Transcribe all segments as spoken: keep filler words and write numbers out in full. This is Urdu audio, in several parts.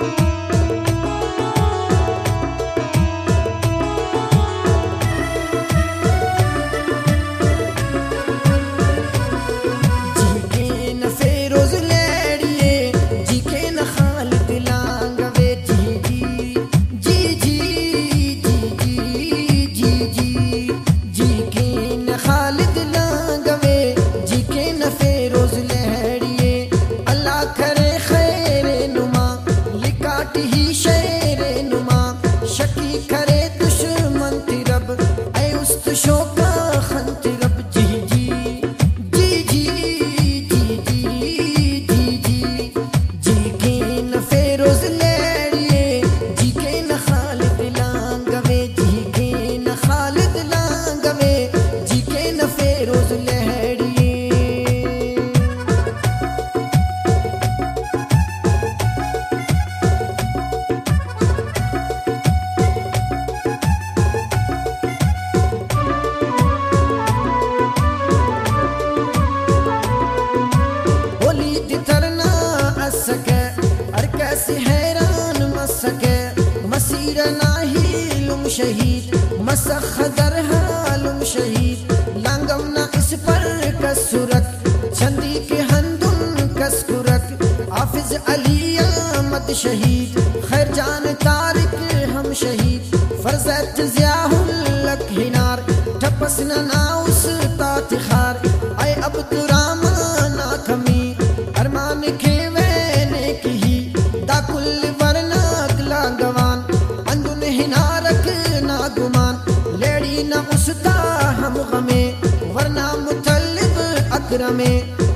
شهید مسخ در حالم شهید لنگم نا اس پر کسورت چندی کے ہندن کسکرک حافظ علی احمد شہید خیر جان تارک ہم شہید فرزت ضیاء الحق ہنار ٹپس نا اس تاتخار اے عبدالرحمن کمی ارمان کے وینے کی دا کل ورناک لانگوان اندن ہنارک نا گمان لیڑی نا استا ہم غمے ورنہ مطلب اکرمے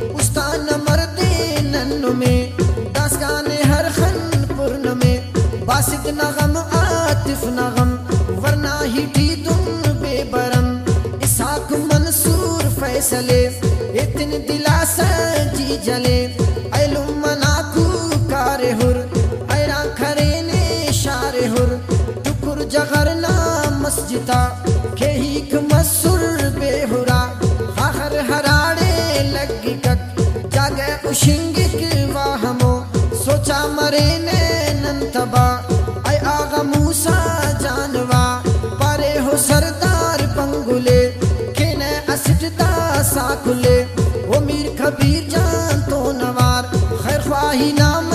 استان مرد ننو میں داسکان ہر خن پرنمے باسد نغم آتف نغم ورنہ ہی دن بے برم اسحاق منصور فیصلے اتن دلاسا جی جلے علم مناکو کار ہر ایران کھرینے شار ہر ٹکر جغرنا مسجدہ کہ ہیک مسر بے ہرا خاخر ہراڑے لگی کک جاگے اشنگک واہمو سوچا مرینے ننتبا اے آغا موسیٰ جانوا پارے ہو سردار پنگلے کینے اسجدہ ساکلے وہ میر کبیر جان تو نوار خیر خواہی نام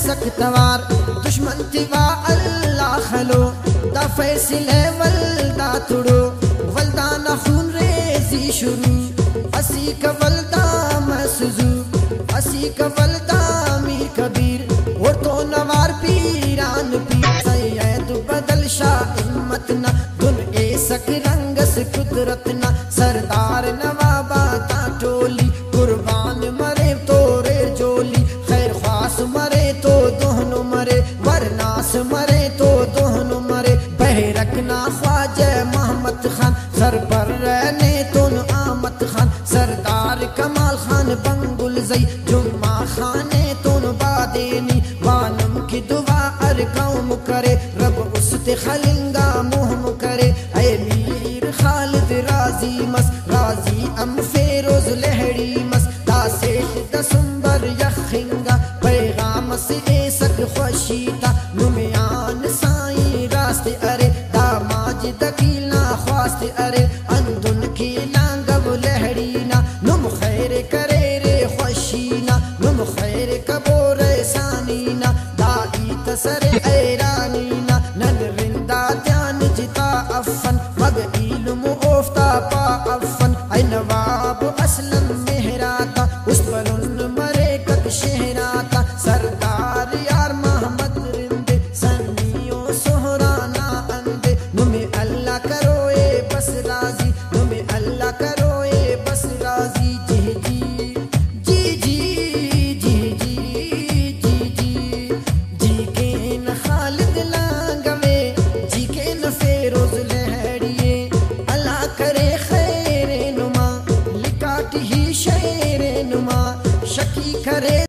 سکتوار دشمن تیوا اللہ خلو دا فیصلے ولدہ تڑو ولدہ نخون ریزی شروع اسی کا ولدہ محسوزو اسی کا ولدہ میر کبیر اور تو نوار پیران پیر سید بدل شاہ امتنا دن اے سک رنگس قدرتنا سردار نوابا تا ٹولی قربان مرے تورے جولی خیر خواس مرے تو دہنو مرے ورناس مرے تو دہنو مرے بہرکنا خواجہ محمد خان سر پر رہنے تو آمد خان سردار کمال خان بنگل زی جمعہ خانے تو بادینی وانم کی دعا ار قوم کرے رب اس تے خلنگا مہم کرے اے میر خالد راضی مس راضی ام فیروز لہڑی مس دا سیٹ دسمبر یخنگا پیغام سے اے سک خوشیتا نمیان سائیں راست ارے دا ماجد کیلنا خواست ارے اندن کی لانگو لہڑینا نم خیر کرے رے خوشینا نم خیر کبور سانینا دا ایت سر ایرانینا نن رندہ دیان جتا افن مگ علم اوفتا پا افن اے نوار